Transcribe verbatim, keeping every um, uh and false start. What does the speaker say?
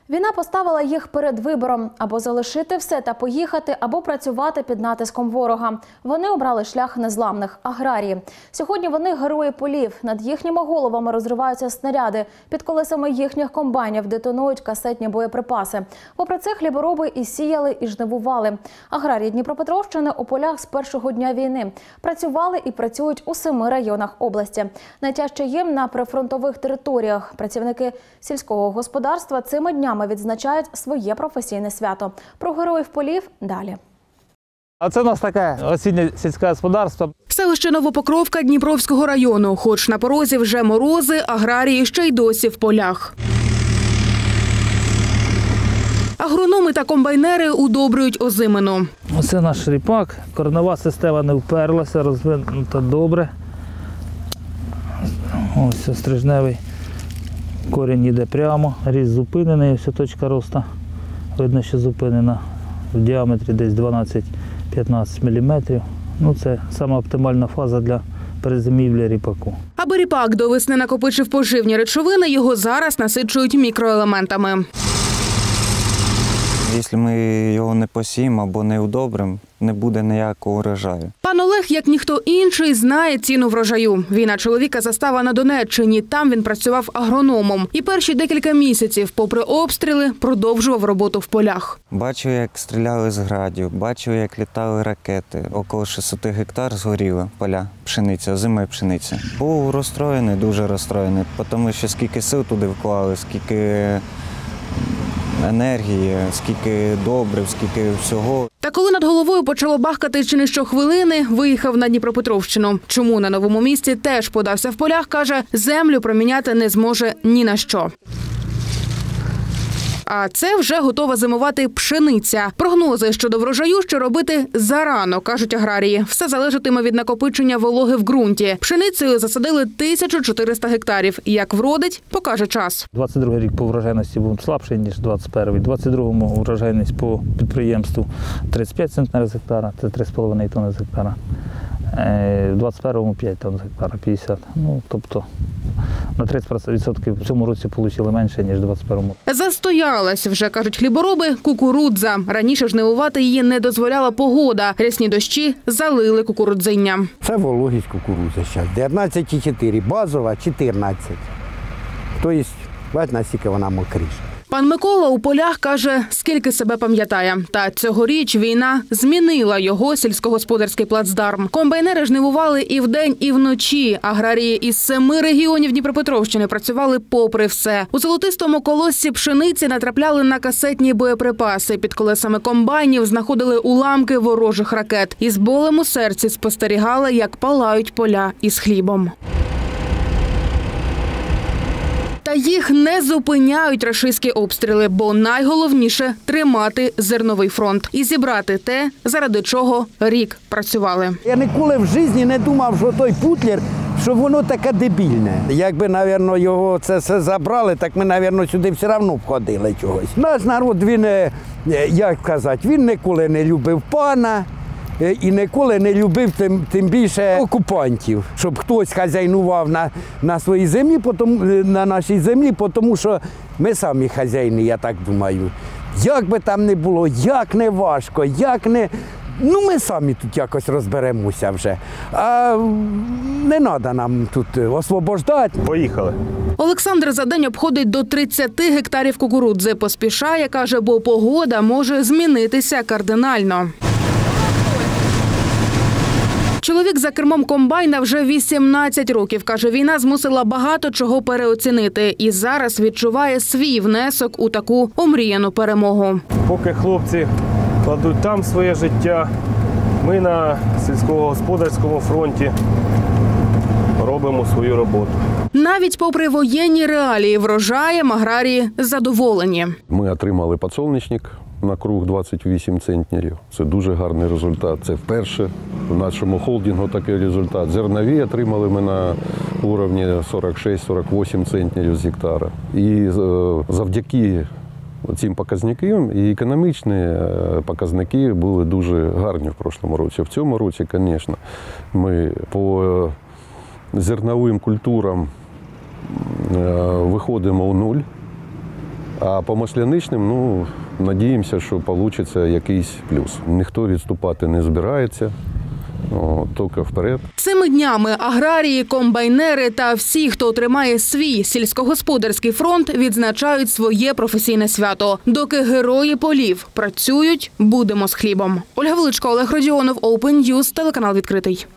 Війна поставила їх перед вибором – або залишити все та поїхати, або працювати під натиском ворога. Вони обрали шлях незламних – аграрії. Сьогодні вони – герої полів. Над їхніми головами розриваються снаряди. Під колесами їхніх комбайнів детонують касетні боєприпаси. Попри це, хлібороби і сіяли, і жнивували. Аграрії Дніпропетровщини у полях з першого дня війни. Працювали і працюють у семи районах області. Найтяжче їм на прифронтових територіях. Працівники сільського господарства цими днями відзначають своє професійне свято. Про героїв полів далі. А це у нас таке осіннє сільське господарство. Селище Новопокровка Дніпровського району. Хоч на порозі вже морози, аграрії ще й досі в полях. Агрономи та комбайнери удобрюють озимину. Оце наш ріпак. Коренева система не вперлася, розвинута добре. Ось стрижневий корінь йде прямо, ріст зупинений, ось точка росту. Видно, що зупинена в діаметрі десь дванадцять-п'ятнадцять міліметрів. Ну, це сама оптимальна фаза для перезимівлі ріпаку. Аби ріпак до весни накопичив поживні речовини, його зараз насичують мікроелементами. Якщо ми його не посіємо або не удобримо, не буде ніякого урожаю. Пан Олег, як ніхто інший, знає ціну врожаю. Війна чоловіка застала на Донеччині. Там він працював агрономом. І перші декілька місяців, попри обстріли, продовжував роботу в полях. Бачив, як стріляли з градів, бачив, як літали ракети. Около шістсот гектар згоріло поля, пшениця, озимої пшениці. Був розстроєний, дуже розстроєний, тому що скільки сил туди вклали, скільки енергії, скільки добрив, скільки всього. Та коли над головою почало бахкати чи не щохвилини, виїхав на Дніпропетровщину. Чому на новому місці теж подався в полях, каже, землю проміняти не зможе ні на що. А це вже готова зимувати пшениця. Прогнози щодо врожаю ще робити зарано, кажуть аграрії. Все залежатиме від накопичення вологи в ґрунті. Пшеницею засадили тисячу чотириста гектарів. Як вродить, покаже час. двадцять другий рік по врожайності був слабший, ніж двадцять перший. двадцять другому врожайність по підприємству тридцять п'ять центнерів з гектара, це три з половиною тонни з гектара. В двадцять першому п'ять тонн з гектара, п'ятдесят. Ну, тобто на тридцять відсотків в цьому році отримали менше, ніж в двадцять першому. Застоялась, вже кажуть хлібороби, кукурудза. Раніше жнивувати її не дозволяла погода. Рясні дощі залили кукурудзиння. Це вологість кукурудзи зараз. дев'ятнадцять цілих чотири, базова чотирнадцять. Тобто, бачите, наскільки вона мокріша. Пан Микола у полях каже, скільки себе пам'ятає. Та цьогоріч війна змінила його сільськогосподарський плацдарм. Комбайнери жнивували і вдень, і вночі. Аграрії із семи регіонів Дніпропетровщини працювали попри все. У золотистому колоссі пшениці натрапляли на касетні боєприпаси. Під колесами комбайнів знаходили уламки ворожих ракет. І з болем у серці спостерігали, як палають поля із хлібом. Та їх не зупиняють рашистські обстріли, бо найголовніше – тримати зерновий фронт і зібрати те, заради чого рік працювали. Я ніколи в житті не думав, що той Путлер, що воно таке дебільне. Якби, мабуть, його це все забрали, так ми, мабуть, сюди все одно б ходили чогось. Наш народ, він, як казати, він ніколи не любив пана. І ніколи не любив, тим, тим більше, окупантів, щоб хтось хазяйнував на, на своїй землі, потому, на нашій землі, тому що ми самі хазяїни, я так думаю. Як би там не було, як не важко, як не… Ну, ми самі тут якось розберемося вже. А не треба нам тут освобождати. Поїхали. Олександр за день обходить до тридцяти гектарів кукурудзи. Поспішає, каже, бо погода може змінитися кардинально. Чоловік за кермом комбайна вже вісімнадцять років. Каже, війна змусила багато чого переоцінити. І зараз відчуває свій внесок у таку омріяну перемогу. Поки хлопці кладуть там своє життя, ми на сільськогосподарському фронті робимо свою роботу. Навіть попри воєнні реалії врожаєм аграрії задоволені. Ми отримали підсолнечник на круг двадцять вісім центнерів. Це дуже гарний результат. Це вперше в нашому холдингу такий результат. Зернові отримали ми на рівні сорок шість - сорок вісім центнерів з гектара. І завдяки цим показникам і економічні показники були дуже гарні в прошлому році. В цьому році, звісно, ми по зерновим культурам виходимо у нуль. А по масляничним, ну, надіємося, що вийде якийсь плюс. Ніхто відступати не збирається. О, тільки вперед. Цими днями аграрії, комбайнери та всі, хто тримає свій сільськогосподарський фронт, відзначають своє професійне свято. Доки герої полів працюють, будемо з хлібом. Ольга Величко, Олег Родіонов, Open News, телеканал «Відкритий».